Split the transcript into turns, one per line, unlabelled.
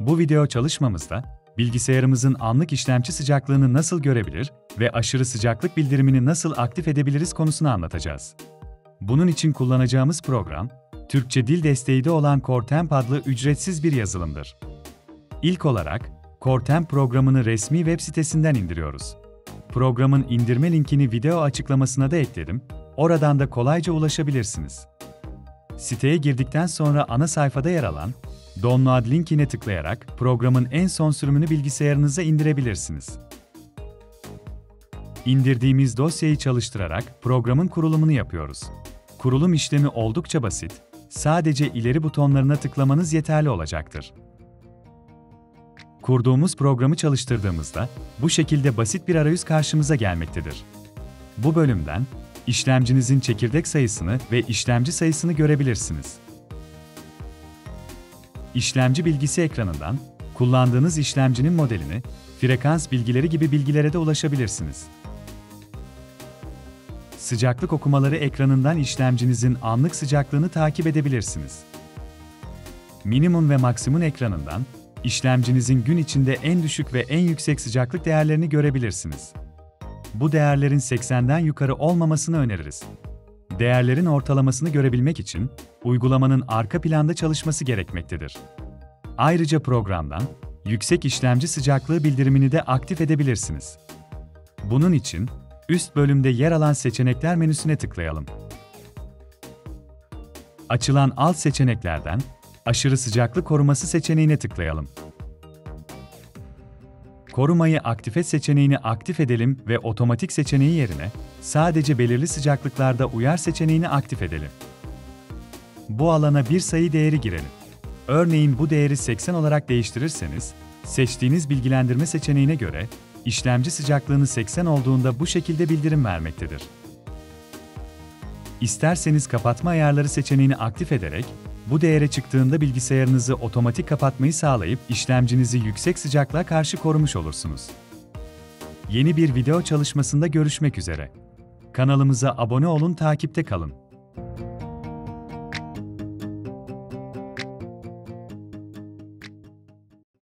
Bu video çalışmamızda, bilgisayarımızın anlık işlemci sıcaklığını nasıl görebilir ve aşırı sıcaklık bildirimini nasıl aktif edebiliriz konusunu anlatacağız. Bunun için kullanacağımız program, Türkçe dil desteği de olan CoreTemp adlı ücretsiz bir yazılımdır. İlk olarak, CoreTemp programını resmi web sitesinden indiriyoruz. Programın indirme linkini video açıklamasına da ekledim, oradan da kolayca ulaşabilirsiniz. Siteye girdikten sonra ana sayfada yer alan Download linkine tıklayarak programın en son sürümünü bilgisayarınıza indirebilirsiniz. İndirdiğimiz dosyayı çalıştırarak programın kurulumunu yapıyoruz. Kurulum işlemi oldukça basit, sadece ileri butonlarına tıklamanız yeterli olacaktır. Kurduğumuz programı çalıştırdığımızda, bu şekilde basit bir arayüz karşımıza gelmektedir. Bu bölümden, işlemcinizin çekirdek sayısını ve işlemci sayısını görebilirsiniz. İşlemci bilgisi ekranından, kullandığınız işlemcinin modelini, frekans bilgileri gibi bilgilere de ulaşabilirsiniz. Sıcaklık okumaları ekranından işlemcinizin anlık sıcaklığını takip edebilirsiniz. Minimum ve maksimum ekranından, işlemcinizin gün içinde en düşük ve en yüksek sıcaklık değerlerini görebilirsiniz. Bu değerlerin 80'den yukarı olmamasını öneririz. Değerlerin ortalamasını görebilmek için, uygulamanın arka planda çalışması gerekmektedir. Ayrıca programdan, yüksek işlemci sıcaklığı bildirimini de aktif edebilirsiniz. Bunun için, üst bölümde yer alan seçenekler menüsüne tıklayalım. Açılan alt seçeneklerden, aşırı sıcaklık koruması seçeneğine tıklayalım. Korumayı aktif et seçeneğini aktif edelim ve otomatik seçeneği yerine sadece belirli sıcaklıklarda uyar seçeneğini aktif edelim. Bu alana bir sayı değeri girelim. Örneğin bu değeri 80 olarak değiştirirseniz, seçtiğiniz bilgilendirme seçeneğine göre işlemci sıcaklığını 80 olduğunda bu şekilde bildirim vermektedir. İsterseniz kapatma ayarları seçeneğini aktif ederek, bu değere çıktığında bilgisayarınızı otomatik kapatmayı sağlayıp işlemcinizi yüksek sıcaklığa karşı korumuş olursunuz. Yeni bir video çalışmasında görüşmek üzere. Kanalımıza abone olun, takipte kalın.